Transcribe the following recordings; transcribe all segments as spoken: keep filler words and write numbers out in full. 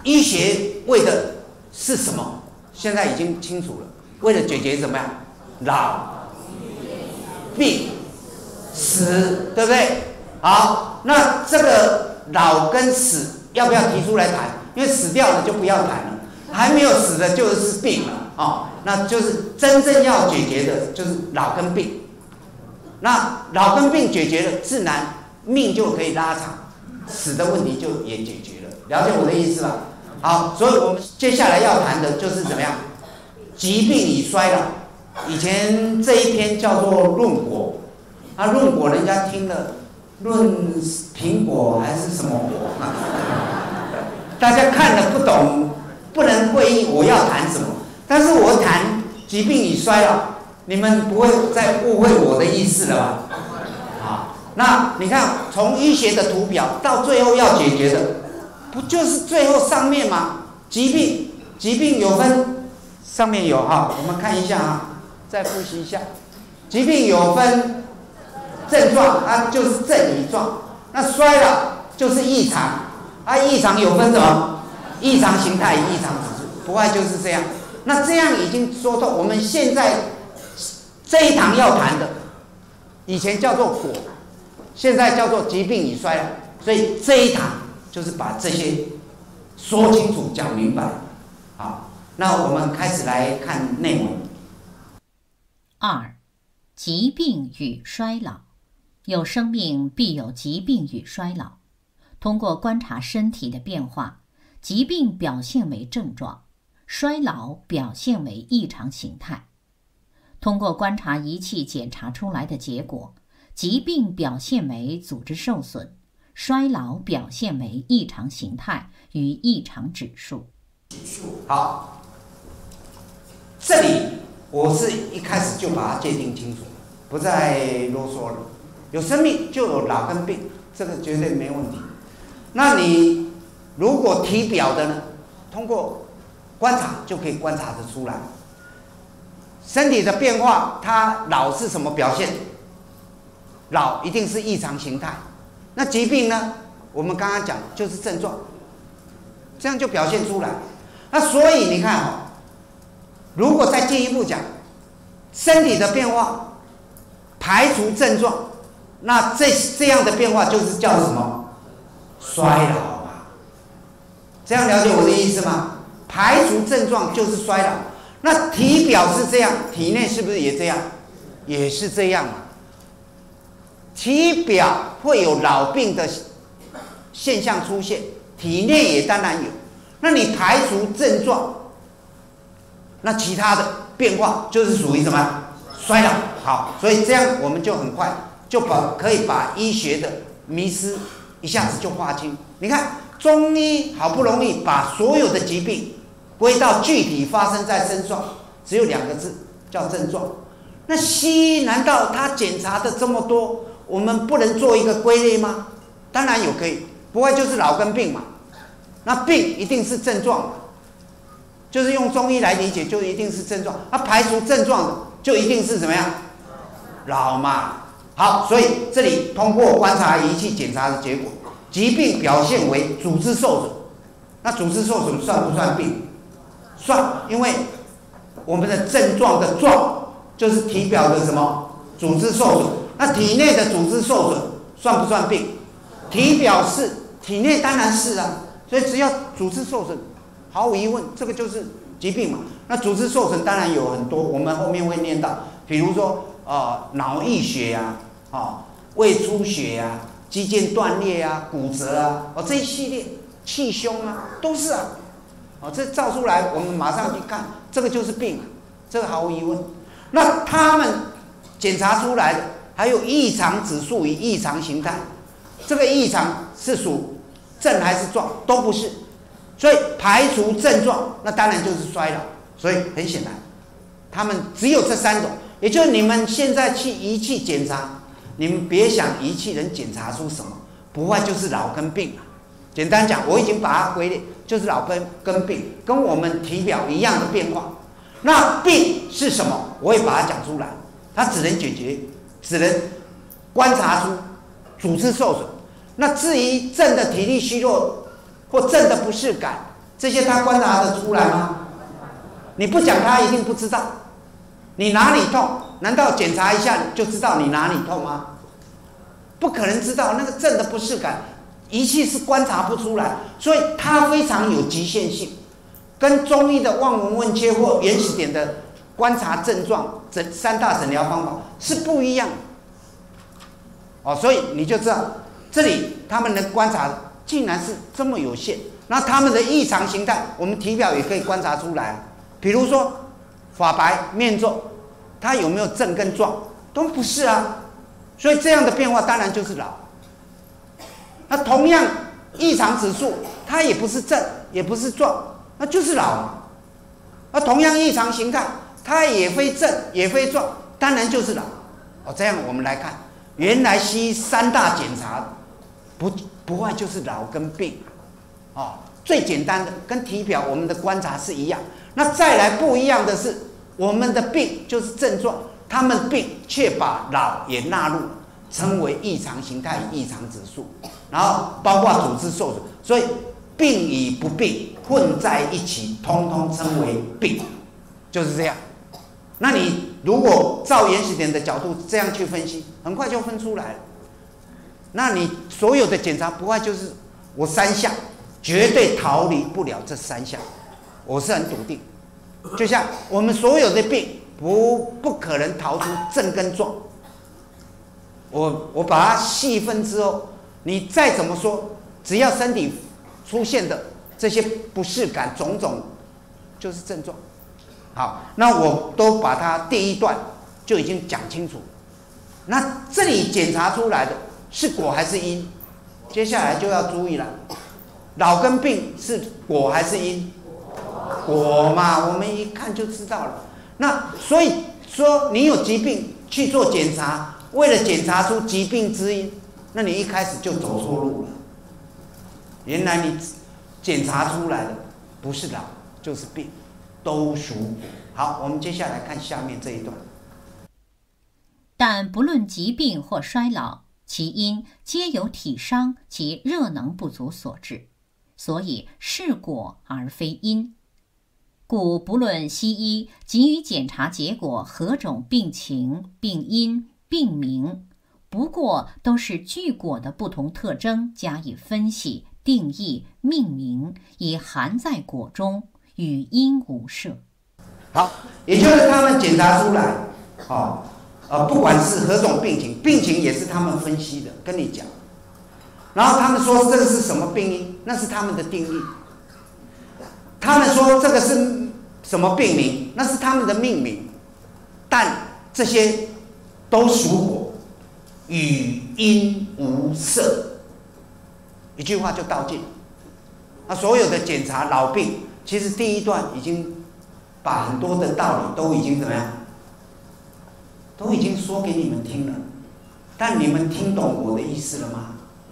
医学为的是什么？现在已经清楚了，为了解决怎么样？老、病、死，对不对？好，那这个老跟死要不要提出来谈？因为死掉了就不要谈了，还没有死的就是病了啊、哦，那就是真正要解决的就是老跟病。那老跟病解决了，自然命就可以拉长，死的问题就也解决了。了解我的意思吧？好，所以我们接下来要谈的就是怎么样，疾病与衰老。以前这一篇叫做论果，那、啊、论果人家听了，论苹果还是什么果？大家看了不懂，不能会意我要谈什么。但是我谈疾病与衰老，你们不会再误会我的意思了吧？好，那你看从医学的图表到最后要解决的，不就是最后上面吗？疾病，疾病有分，上面有哈，我们看一下哈，再复习一下，疾病有分症状，它就是症与状。那衰老就是异常，啊，异常有分什么？异常形态与异常指数，不外就是这样。那这样已经说透，我们现在这一堂要谈的，以前叫做果，现在叫做疾病与衰老，所以这一堂就是把这些说清楚、讲明白。好，那我们开始来看内文。 二，疾病与衰老。有生命必有疾病与衰老。通过观察身体的变化，疾病表现为症状，衰老表现为异常形态。通过观察仪器检查出来的结果，疾病表现为组织受损，衰老表现为异常形态与异常指数。 好，这里我是一开始就把它界定清楚，不再啰嗦了。有生命就有老跟病，这个绝对没问题。那你如果体表的呢，通过观察就可以观察得出来。身体的变化，它老是什么表现？老一定是异常形态。那疾病呢？我们刚刚讲就是症状，这样就表现出来。那所以你看哦，如果再进一步讲，身体的变化排除症状，那这这样的变化就是叫什么？衰老嘛。这样了解我的意思吗？排除症状就是衰老。那体表是这样，体内是不是也这样？也是这样嘛。体表会有老病的现象出现，体内也当然有。那你排除症状，那其他的变化就是属于什么？衰老。好，所以这样我们就很快就把可以把医学的迷思一下子就划清。你看中医好不容易把所有的疾病归到具体发生在身上，只有两个字叫症状。那西医难道他检查的这么多，我们不能做一个归类吗？当然有可以，不外就是老跟病嘛。那病一定是症状嘛，就是用中医来理解，就一定是症状。那排除症状的，就一定是怎么样？老嘛。好，所以这里通过观察仪器检查的结果，疾病表现为组织受损。那组织受损算不算病？算，因为我们的症状的状就是体表的什么组织受损。那体内的组织受损算不算病？体表是，体内当然是啊。所以只要组织受损，毫无疑问，这个就是疾病嘛。那组织受损当然有很多，我们后面会念到，比如说呃脑溢血呀、啊，哦胃出血呀、啊，肌腱断裂啊，骨折啊，哦这一系列气胸啊，都是啊。哦，这照出来，我们马上去看，这个就是病，这个毫无疑问。那他们检查出来的还有异常指数与异常形态，这个异常是属症还是状？都不是，所以排除症状，那当然就是衰老。所以很显然，他们只有这三种，也就是你们现在去仪器检查，你们别想仪器能检查出什么，不外就是老跟病。简单讲，我已经把它归类，就是老跟跟病，跟我们体表一样的变化。那病是什么？我也把它讲出来，它只能解决，只能观察出组织受损。那至于症的体力虚弱或症的不适感， 这些他观察得出来吗？你不讲他一定不知道。你哪里痛？难道检查一下就知道你哪里痛吗？不可能知道，那个症的不适感，仪器是观察不出来，所以它非常有局限性，跟中医的望闻问切或原始点的观察症状诊三大诊疗方法是不一样的。哦，所以你就知道这里他们的观察竟然是这么有限。那他们的异常形态，我们体表也可以观察出来。比如说发白、面皱，它有没有症跟状？都不是啊。所以这样的变化当然就是老。那同样异常指数，它也不是症，也不是状，那就是老嘛。那同样异常形态，它也非症，也非状，当然就是老。哦，这样我们来看，原来西医三大检查，不不外就是老跟病。哦，最简单的跟体表我们的观察是一样。那再来不一样的是，我们的病就是症状，他们病却把老也纳入，称为异常形态、异常指数，然后包括组织受损，所以病与不病混在一起，通通称为病，就是这样。那你如果照原始点的角度这样去分析，很快就分出来了。那你所有的检查不外就是我三项。绝对逃离不了这三项，我是很笃定。就像我们所有的病，不不可能逃出症跟状。我我把它细分之后，你再怎么说，只要身体出现的这些不适感种种，就是症状。好，那我都把它第一段就已经讲清楚。那这里检查出来的是果还是因？接下来就要注意了。老跟病是果还是因？果嘛，我们一看就知道了。那所以说，你有疾病去做检查，为了检查出疾病之因，那你一开始就走错路了。原来你检查出来的不是老就是病，都属果。好，我们接下来看下面这一段。 但不论疾病或衰老，其因皆由体伤及热能不足所致。所以是果而非因，故不论西医给予检查结果何种病情、病因、病名，不过都是据果的不同特征加以分析、定义、命名，已含在果中，与因无涉。 好，也就是他们检查出来，哦，呃，不管是何种病情，病情也是他们分析的，跟你讲。然后他们说这个是什么病因，那是他们的定义。他们说这个是什么病名，那是他们的命名。但这些都属果，与因无涉。一句话就道尽。那所有的检查老病，其实第一段已经把很多的道理都已经怎么样，都已经说给你们听了。但你们听懂我的意思了吗？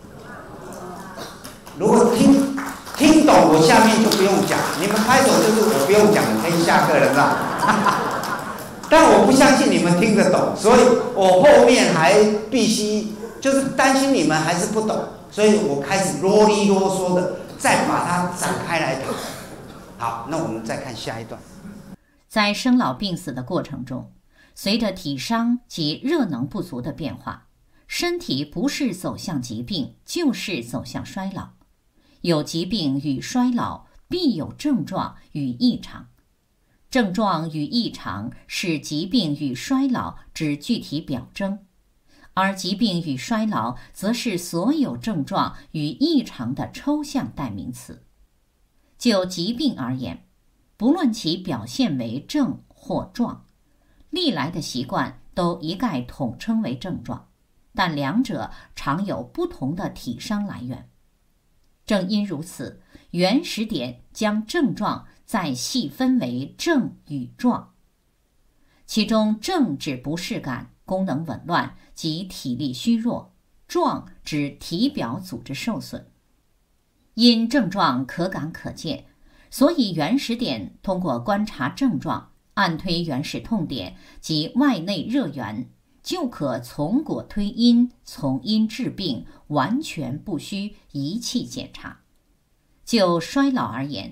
如果听听懂，我下面就不用讲，你们拍手就是我不用讲，可以下课了，是吧？但我不相信你们听得懂，所以我后面还必须就是担心你们还是不懂，所以我开始啰里啰嗦的再把它展开来谈。好，那我们再看下一段。 在生老病死的过程中，随着体伤及热能不足的变化，身体不是走向疾病，就是走向衰老。有疾病与衰老，必有症状与异常。症状与异常是疾病与衰老之具体表征，而疾病与衰老则是所有症状与异常的抽象代名词。就疾病而言，不论其表现为症或状，历来的习惯都一概统称为症状，但两者常有不同的体伤来源。正因如此，原始点将症状再细分为症与状。其中症指不适感、功能紊乱及体力虚弱，状指体表组织受损。因症状可感可见，所以原始点通过观察症状，按推原始痛点及外内热源，就可从果推因，从因治病，完全不需仪器检查。就衰老而言，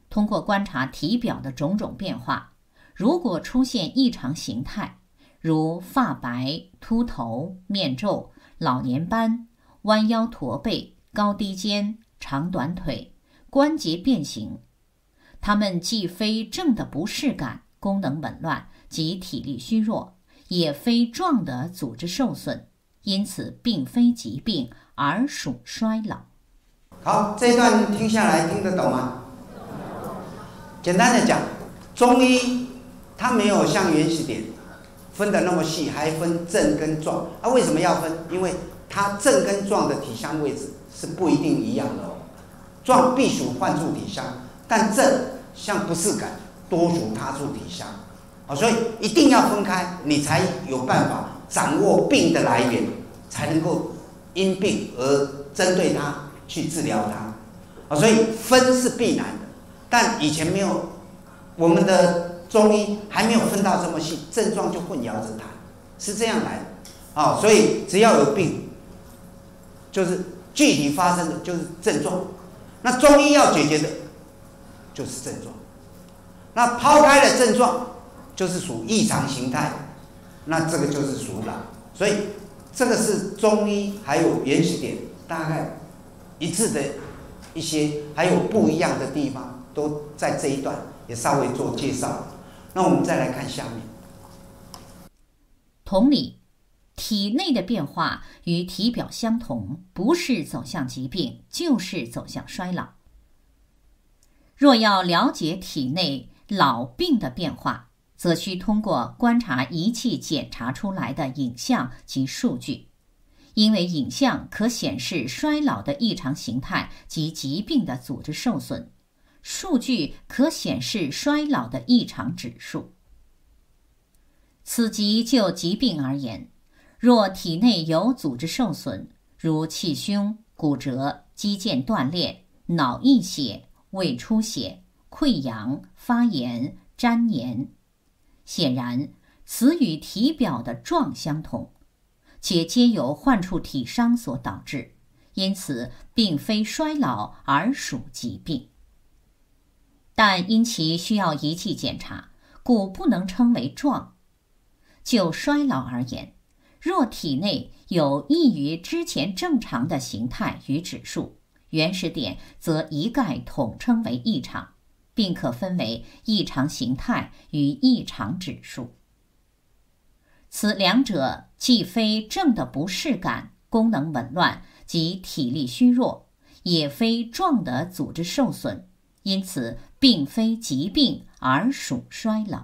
通过观察体表的种种变化，如果出现异常形态，如发白、秃头、面皱、老年斑、弯腰驼背、高低肩、长短腿、关节变形，它们既非正的不适感、功能紊乱及体力虚弱，也非壮的组织受损，因此并非疾病，而属衰老。 好，这一段听下来听得懂吗？简单的讲，中医它没有像原始点分得那么细，还分正跟壮。啊，为什么要分？因为它正跟壮的体相位置是不一定一样的哦。壮必属患处体相，但正像不适感多属他处体相。啊，所以一定要分开，你才有办法掌握病的来源，才能够因病而针对它去治疗它。啊，所以分是必然的，但以前没有，我们的中医还没有分到这么细，症状就混淆着谈，是这样来的。啊，所以只要有病，就是具体发生的就是症状，那中医要解决的就是症状，那抛开了症状，就是属异常形态，那这个就是属老。所以这个是中医还有原始点大概一致的一些，还有不一样的地方，都在这一段也稍微做介绍。那我们再来看下面。 同理，体内的变化与体表相同，不是走向疾病，就是走向衰老。若要了解体内老病的变化，则需通过观察仪器检查出来的影像及数据，因为影像可显示衰老的异常形态及疾病的组织受损，数据可显示衰老的异常指数。此即就疾病而言，若体内有组织受损，如气胸、骨折、肌腱断裂、脑溢血、胃出血、溃疡、发炎、粘连，显然此与体表的状相同，且皆由患处体伤所导致，因此并非衰老而属疾病。但因其需要仪器检查，故不能称为状。就衰老而言，若体内有异于之前正常的形态与指数，原始点则一概统称为异常，并可分为异常形态与异常指数。此两者既非正的不适感、功能紊乱及体力虚弱，也非壮的组织受损，因此并非疾病，而属衰老。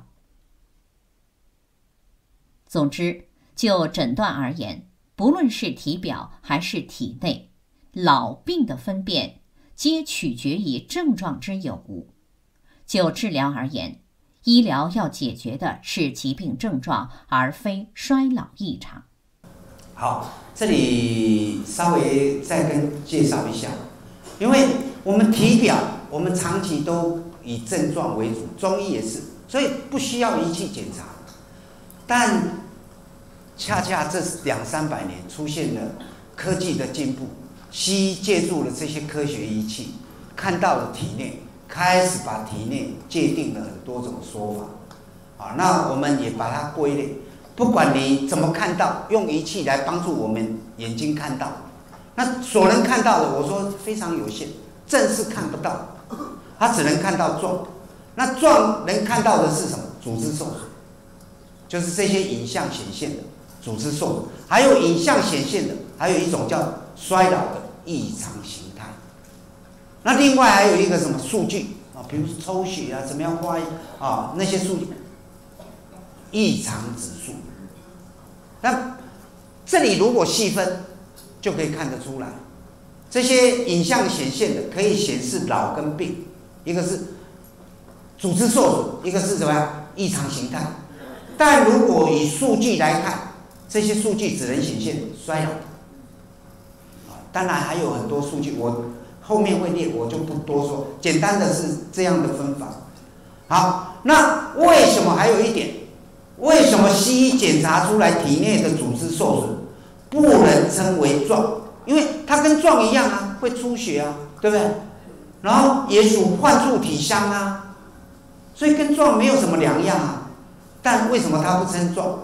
总之，就诊断而言，不论是体表还是体内，老病的分辨皆取决于症状之有无。就治疗而言，医疗要解决的是疾病症状，而非衰老异常。 好，这里稍微再跟介绍一下，因为我们体表我们长期都以症状为主，中医也是，所以不需要仪器检查。但恰恰这两三百年出现了科技的进步，西医借助了这些科学仪器，看到了体内，开始把体内界定了很多种说法。啊，那我们也把它归类，不管你怎么看到，用仪器来帮助我们眼睛看到，那所能看到的，我说非常有限，正是看不到，它只能看到状。那状能看到的是什么？组织受损，就是这些影像显现的组织受损，还有影像显现的，还有一种叫衰老的异常形态。那另外还有一个什么数据啊，比如抽血啊，怎么样化验啊，那些数据，异常指数。那这里如果细分，就可以看得出来，这些影像显现的可以显示老跟病，一个是组织受损，一个是怎么样异常形态。但如果以数据来看，这些数据只能显现衰老。当然还有很多数据，我后面会列，我就不多说。简单的是这样的分法。好，那为什么还有一点？为什么西医检查出来体内的组织受损不能称为状？因为它跟状一样啊，会出血啊，对不对？ 然后也属患处体伤啊，所以跟壮没有什么两样啊。但为什么它不称壮？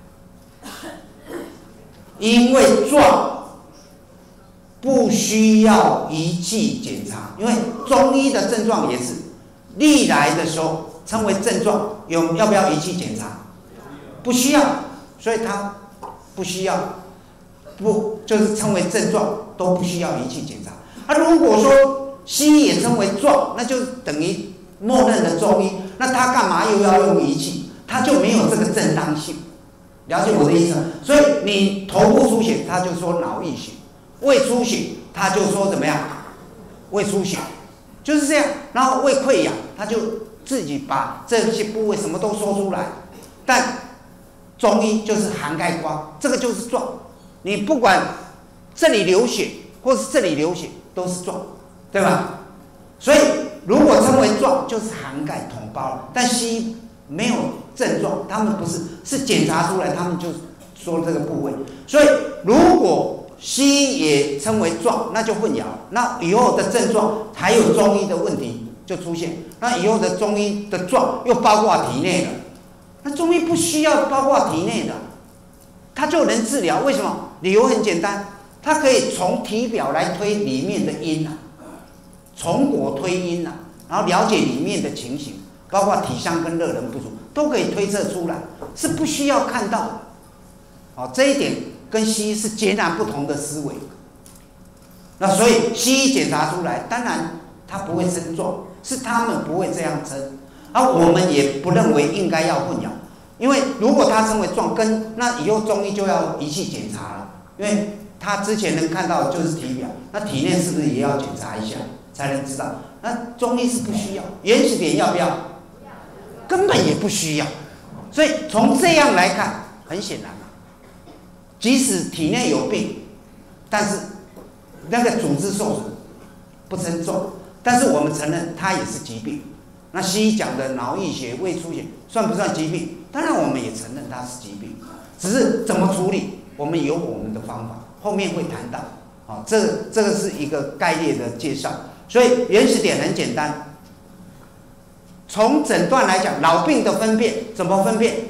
因为壮不需要仪器检查，因为中医的症状也是历来的时候称为症状，有要不要仪器检查？不需要，所以它不需要，不就是称为症状都不需要仪器检查。啊，如果说西医也称为壮，那就等于默认的中医，那他干嘛又要用仪器？他就没有这个正当性，了解我的意思？所以你头部出血，他就说脑溢血；胃出血，他就说怎么样？胃出血，就是这样。然后胃溃疡，他就自己把这些部位什么都说出来。但中医就是涵盖光，这个就是壮。你不管这里流血或是这里流血，都是壮，对吧？所以如果称为壮，就是涵盖统包了。但西医没有症状，他们不是，是检查出来，他们就说这个部位。所以如果西医也称为壮，那就混淆了。那以后的症状还有中医的问题就出现。那以后的中医的壮又包括体内了。那中医不需要包括体内的，它就能治疗。为什么？理由很简单，它可以从体表来推里面的因啊，从果推因啊，然后了解里面的情形。包括体伤跟热能不足都可以推测出来，是不需要看到的。好，这一点跟西医是截然不同的思维。那所以西医检查出来，当然他不会称壮，是他们不会这样称，而我们也不认为应该要混淆，因为如果他称为壮，跟那以后中医就要仪器检查了，因为他之前能看到的就是体表，那体内是不是也要检查一下才能知道？那中医是不需要，原始点要不要？根本也不需要，所以从这样来看，很显然啊，即使体内有病，但是那个组织受损不称重，但是我们承认它也是疾病。那西医讲的脑溢血、胃出血算不算疾病？当然我们也承认它是疾病，只是怎么处理，我们有我们的方法，后面会谈到。好，这这个是一个概略的介绍，所以原始点很简单。从诊断来讲，老病的分辨怎么分辨？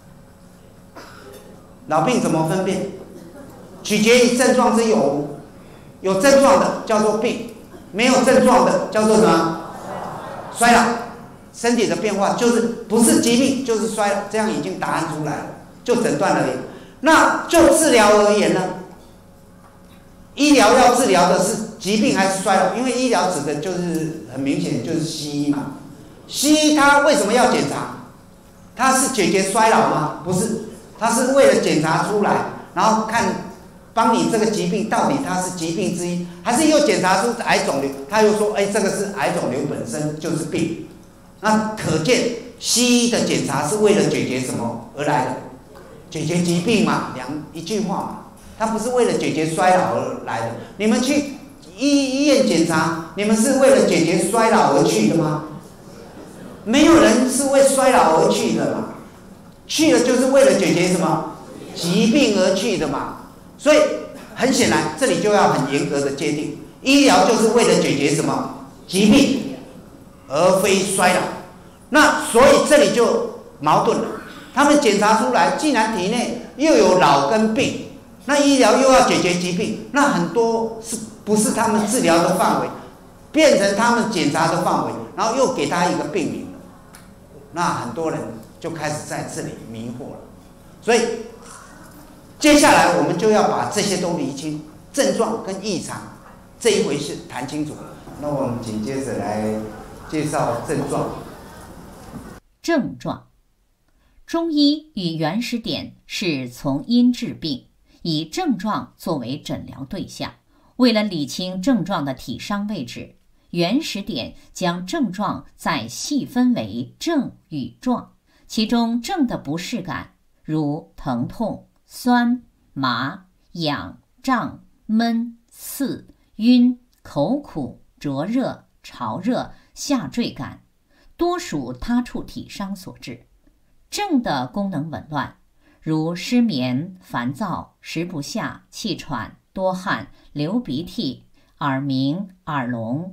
老病怎么分辨？取决于症状之有无。有症状的叫做病，没有症状的叫做什么？衰老。身体的变化就是不是疾病就是衰老，这样已经答案出来了，就诊断而言。那就治疗而言呢？医疗要治疗的是疾病还是衰老？因为医疗指的就是很明显就是西医嘛。西医它为什么要检查？它是解决衰老吗？不是，它是为了检查出来，然后看帮你这个疾病到底它是疾病之一，还是又检查出癌肿瘤？他又说，哎，这个是癌肿瘤本身就是病。那可见西医的检查是为了解决什么而来的？解决疾病嘛，两一句话嘛，它不是为了解决衰老而来的。你们去医医院检查，你们是为了解决衰老而去的吗？没有人是为衰老而去的嘛，去了就是为了解决什么疾病而去的嘛。所以很显然，这里就要很严格的界定，医疗就是为了解决什么疾病，而非衰老。那所以这里就矛盾了。他们检查出来，既然体内又有老跟病，那医疗又要解决疾病，那很多是不是他们治疗的范围，变成他们检查的范围，然后又给他一个病名。那很多人就开始在这里迷惑了，所以接下来我们就要把这些都理清，症状跟异常这一回事谈清楚。那我们紧接着来介绍症状。 症状，中医与原始点是从因治病，以症状作为诊疗对象。为了理清症状的体伤位置，原始点将症状再细分为症与状，其中症的不适感，如疼痛、酸、麻、痒、胀、闷、刺、晕、口苦、灼热、潮热、下坠感，多属他处体伤所致。症的功能紊乱，如失眠、烦躁、食不下、气喘、多汗、流鼻涕、耳鸣、耳聋、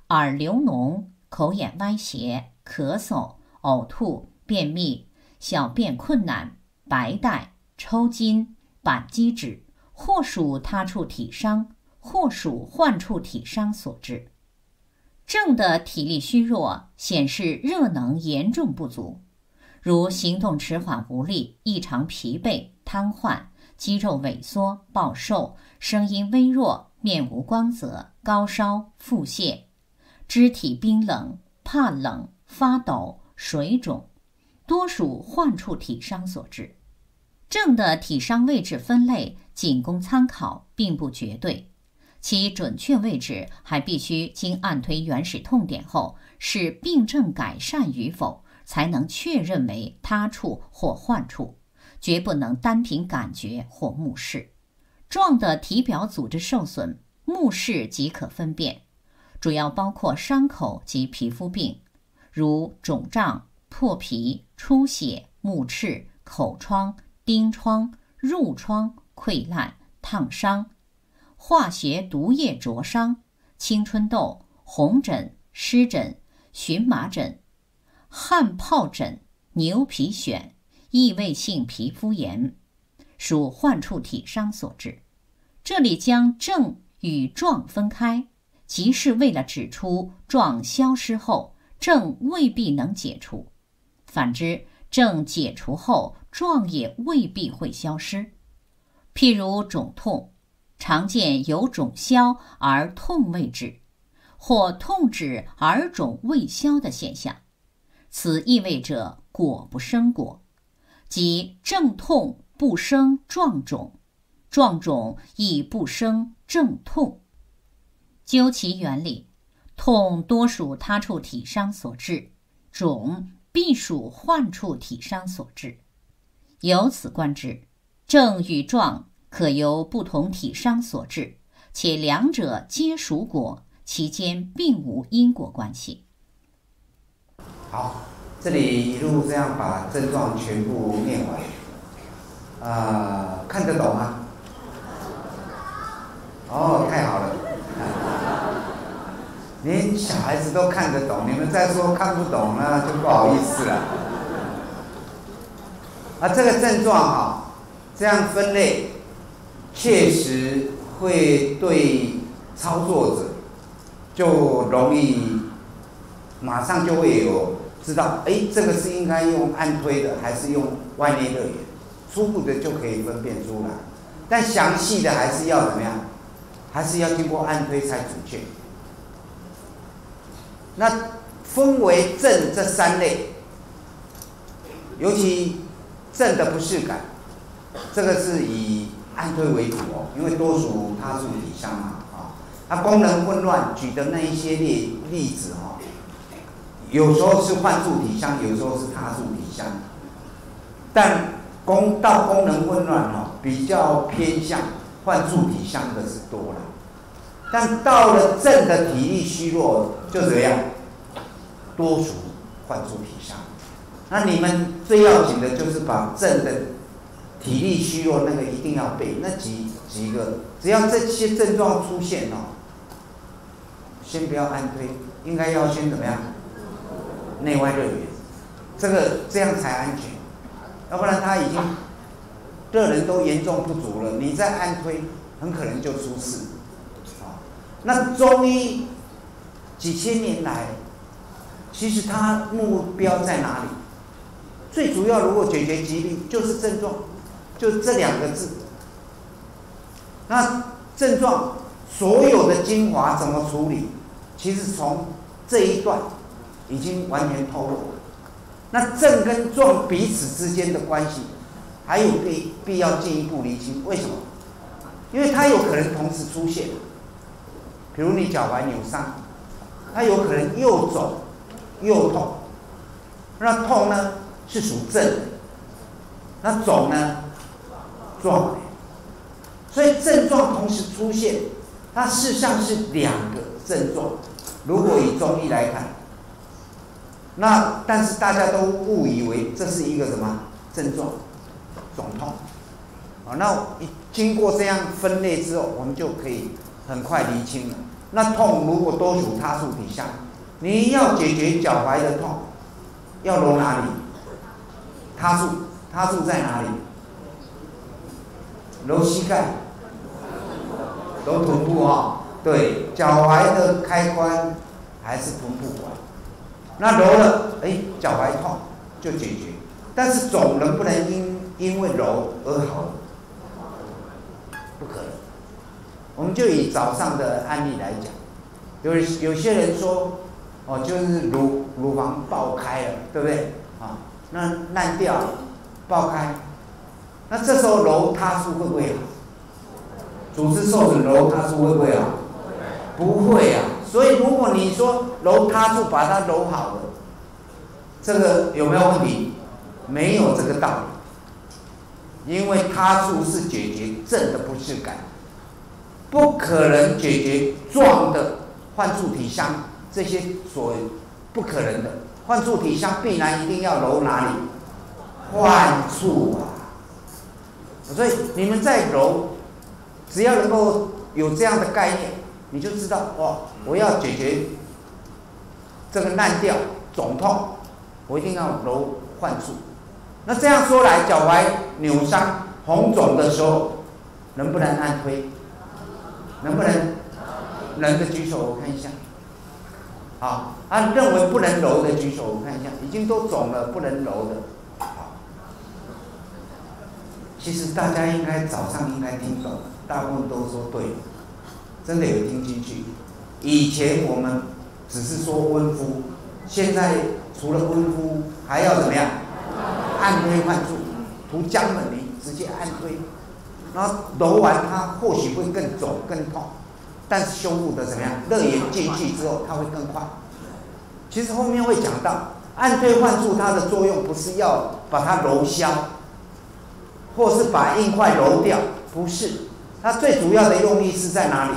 耳流脓、口眼歪斜、咳嗽、呕吐、便秘、小便困难、白带、抽筋、板机指，或属他处体伤，或属患处体伤所致。正的体力虚弱显示热能严重不足，如行动迟缓无力、异常疲惫、瘫痪、肌肉萎缩、暴瘦、声音微弱、面无光泽、高烧、腹泻、肢体冰冷、怕冷、发抖、水肿，多属患处体伤所致。正的体伤位置分类仅供参考，并不绝对，其准确位置还必须经按推原始痛点后，使病症改善与否，才能确认为他处或患处，绝不能单凭感觉或目视。状的体表组织受损，目视即可分辨，主要包括伤口及皮肤病，如肿胀、破皮、出血、目赤、口疮、疔疮、褥疮、溃烂、烫伤、化学毒液灼伤、青春痘、红疹、湿疹、荨麻疹、汗疱疹、牛皮癣、异位性皮肤炎，属患处体伤所致。这里将症与状分开，即是为了指出状消失后，症未必能解除；反之，症解除后，状也未必会消失。譬如肿痛，常见有肿消而痛未止，或痛止而肿未消的现象，此意味着果不生果，即症痛不生状肿，状肿亦不生症痛。究其原理，痛多属他处体伤所致，肿必属患处体伤所致。由此观之，症与状可由不同体伤所致，且两者皆属果，其间并无因果关系。 好，这里一路这样把症状全部念完，呃，看得懂吗？哦，太好了，连小孩子都看得懂，你们再说看不懂，那就不好意思了。啊，这个症状啊，这样分类，确实会对操作者就容易马上就会有知道，哎，这个是应该用按推的，还是用外内热源，初步的就可以分辨出来。但详细的还是要怎么样？还是要经过按推才准确。那分为症这三类，尤其症的不适感，这个是以按推为主哦，因为多属他处体伤嘛啊。它功能混乱举的那一些例例子哦，有时候是患处体伤，有时候是他处体伤，但功到功能混乱哦，比较偏向患处体伤的是多了。但到了症的体力虚弱，就怎么样？多属患处体伤。那你们最要紧的就是把症的体力虚弱那个一定要背，那几几个，只要这些症状出现哦，先不要按推，应该要先怎么样？内外热源，这个这样才安全，要不然他已经热能都严重不足了，你再按推，很可能就出事。那中医几千年来，其实它目标在哪里？最主要，如果解决疾病，就是症状，就这两个字。那症状所有的精华怎么处理？其实从这一段已经完全透露了。那症跟状彼此之间的关系，还有必必要进一步厘清。为什么？因为它有可能同时出现。比如你脚踝扭伤，它有可能又肿又痛。那痛呢是属症，那肿呢状。所以症状同时出现，它事实上是两个症状。如果以中医来看，那但是大家都误以为这是一个什么症状？肿痛。好，那经过这样分类之后，我们就可以很快厘清了。 那痛如果多属他处体相，你要解决脚踝的痛，要揉哪里？他处，他处在哪里？揉膝盖，揉臀部哈、哦。对，脚踝的开关还是臀部管。那揉了，哎，脚踝痛就解决。但是肿能不能因因为揉而好？不可能。我们就以早上的案例来讲，有有些人说，哦，就是乳乳房爆开了，对不对？啊，那烂掉了，爆开，那这时候揉他处会不会好？组织受损揉他处会不会好？不会啊。所以如果你说揉他处把它揉好了，这个有没有问题？没有这个道理，因为他处是解决正的不适感，不可能解决壮的患处体相，这些所不可能的。患处体相必然一定要揉哪里？患处啊。所以你们在揉，只要能够有这样的概念，你就知道哦，我要解决这个烂掉肿痛，我一定要揉患处。那这样说来，脚踝扭伤红肿的时候，能不能按推？能不能？能的举手，我看一下。好，啊，认为不能揉的举手，我看一下。已经都肿了，不能揉的。好，其实大家应该早上应该听懂，大部分都说对，真的有听进去。以前我们只是说温敷，现在除了温敷，还要怎么样？按推患处，涂姜粉泥直接按推，然后揉完它或许会更肿更痛，但是修复的怎么样？热源进去之后，它会更快。其实后面会讲到，按推患处它的作用不是要把它揉消，或是把硬块揉掉，不是，它最主要的用意是在哪里？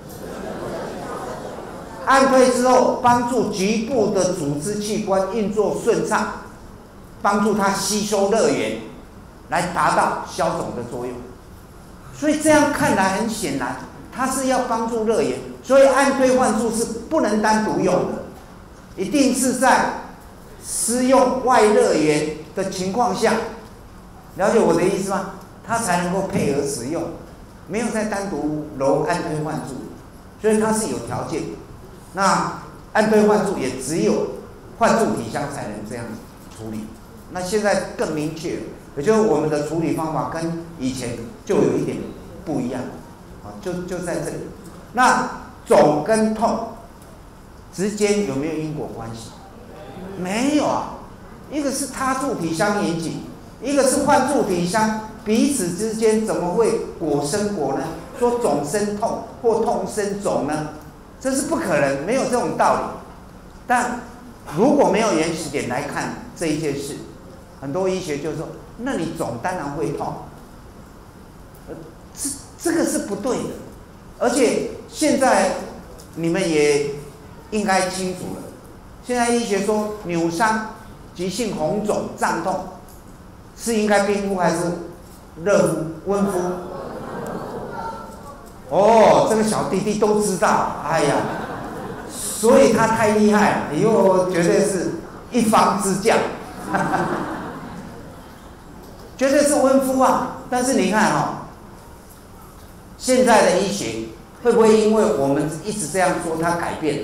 按推之后，帮助局部的组织器官运作顺畅。帮助它吸收热源，来达到消肿的作用。所以这样看来很显然，它是要帮助热源。所以按推患处是不能单独用的，一定是在施用外热源的情况下，了解我的意思吗？它才能够配合使用，没有再单独揉按推患处，所以它是有条件。那按推患处也只有患处体相才能这样处理。那现在更明确，也就是我们的处理方法跟以前就有一点不一样，啊，就就在这里。那肿跟痛之间有没有因果关系？没有啊，一个是他处体相引起，一个是患处体相，彼此之间怎么会果生果呢？说肿生痛或痛生肿呢？这是不可能，没有这种道理。但如果没有原始点来看这一件事，很多医学就说，那你肿当然会痛，呃，这这个是不对的。而且现在你们也应该清楚了，现在医学说扭伤、急性红肿、胀痛，是应该冰敷还是热敷、温敷？哦，这个小弟弟都知道，哎呀，所以他太厉害了，以后绝对是一方之将。绝对是温敷啊！但是你看哈、哦，现在的医学会不会因为我们一直这样说，它改变了？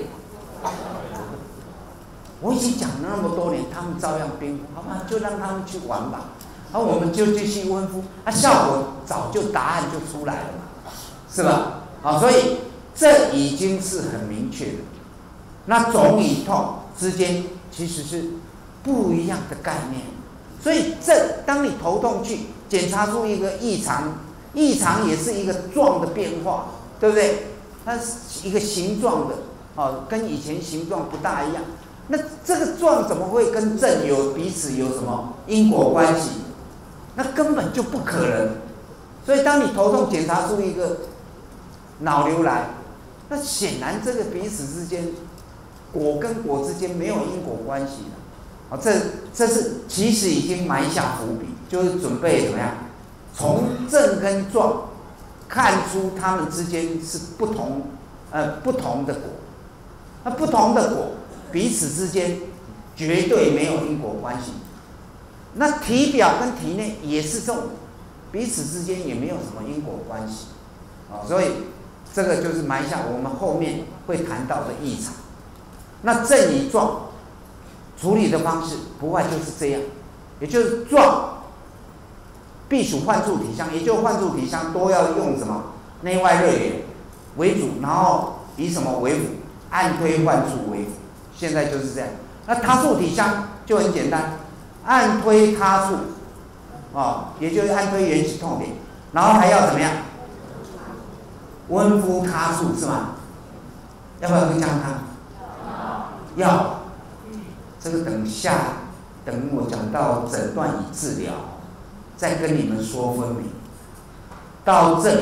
我已经讲了那么多年，他们照样冰敷，好吧，就让他们去玩吧。然后我们就继续温敷，啊，效果早就答案就出来了嘛，是吧？好，所以这已经是很明确的。那肿与痛之间其实是不一样的概念。所以这当你头痛去检查出一个异常，异常也是一个状的变化，对不对？它是一个形状的，哦，跟以前形状不大一样。那这个状怎么会跟症有彼此有什么因果关系？那根本就不可能。所以当你头痛检查出一个脑瘤来，那显然这个彼此之间，果跟果之间没有因果关系的。啊，这这是其实已经埋下伏笔，就是准备怎么样，从症跟状看出他们之间是不同呃不同的果，那不同的果彼此之间绝对没有因果关系。那体表跟体内也是这种，彼此之间也没有什么因果关系啊，所以这个就是埋下我们后面会谈到的异常。那正与状处理的方式不外就是这样，也就是状必属幻处体相，也就是幻处体相都要用什么内外热源为主，然后以什么为辅，按推幻处为辅。现在就是这样。那他处体相就很简单，按推他处，哦，也就是按推原始痛点，然后还要怎么样？温敷他处是吗？要不要喝姜汤？要。这个等下等我讲到诊断与治疗，再跟你们说分明。到这里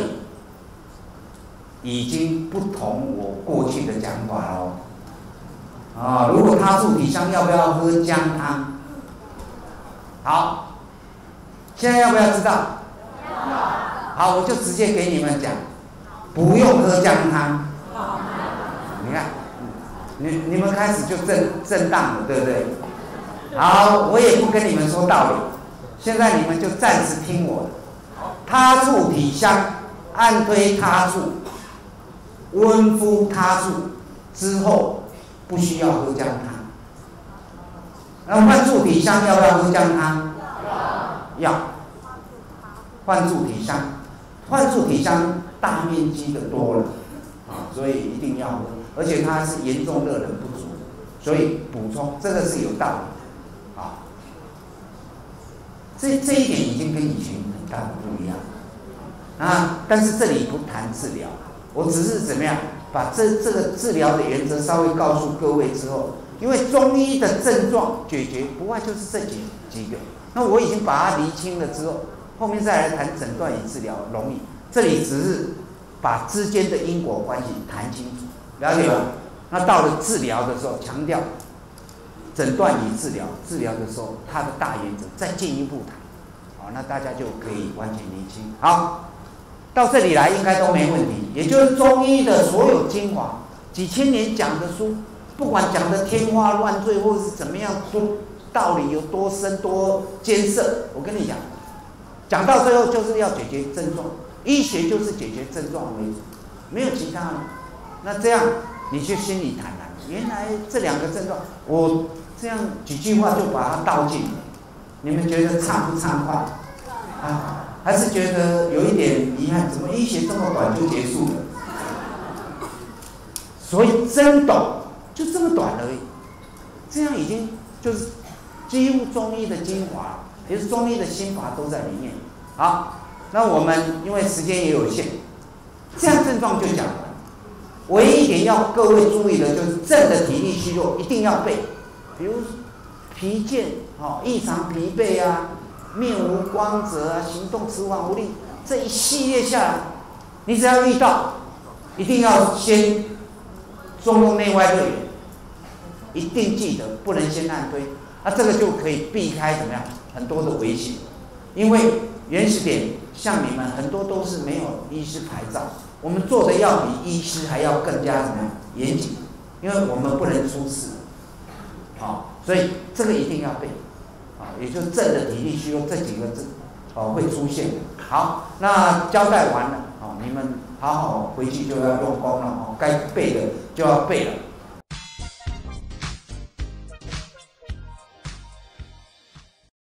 已经不同我过去的讲法喽。啊，如果他处体相要不要喝姜汤？好，现在要不要知道？好，我就直接给你们讲，不用喝姜汤。你看，你你们开始就震震荡了，对不对？好，我也不跟你们说道理，现在你们就暂时听我的。他处体相，按推他处，温敷他处之后，不需要喝姜汤。那幻处体相要不要喝姜汤？要。幻处体相，幻处体相大面积的多了啊，所以一定要喝，而且它是严重热能不足，所以补充这个是有道理的啊。这这一点已经跟以前很大的不一样啊。但是这里不谈治疗，我只是怎么样把这这个治疗的原则稍微告诉各位之后，因为中医的症状解决不外就是这几几个，那我已经把它厘清了之后，后面再来谈诊断与治疗容易。这里只是把之间的因果关系谈清楚，了解吗？那到了治疗的时候，强调诊断与治疗，治疗的时候它的大原则再进一步谈，好，那大家就可以完全理清。好，到这里来应该都没问题。也就是中医的所有精华，几千年讲的书，不管讲的天花乱坠或是怎么样，多道理有多深多艰涩，我跟你讲，讲到最后就是要解决症状，医学就是解决症状为主，没有其他的。那这样你就心里坦然，原来这两个症状，我这样几句话就把它道尽，你们觉得畅不畅快？啊，还是觉得有一点遗憾？怎么医学这么短就结束了？所以真懂就这么短而已，这样已经就是几乎中医的精华，也是中医的心法都在里面。好，那我们因为时间也有限，这样症状就讲完。唯一一点要各位注意的就是正的体力虚弱一定要背，比如疲倦、哦、异常疲惫啊，面无光泽啊，行动迟缓无力，这一系列下来，你只要遇到，一定要先中用内外热源，一定记得不能先按推，那、啊、这个就可以避开怎么样很多的危险，因为原始点像你们很多都是没有医师牌照，我们做的要比医师还要更加怎么样严谨，因为我们不能出事，好、哦，所以这个一定要背，啊、哦，也就是正的体力虚弱这几个字，哦会出现。好，那交代完了，哦，你们好好回去就要用功了，哦，该背的就要背了。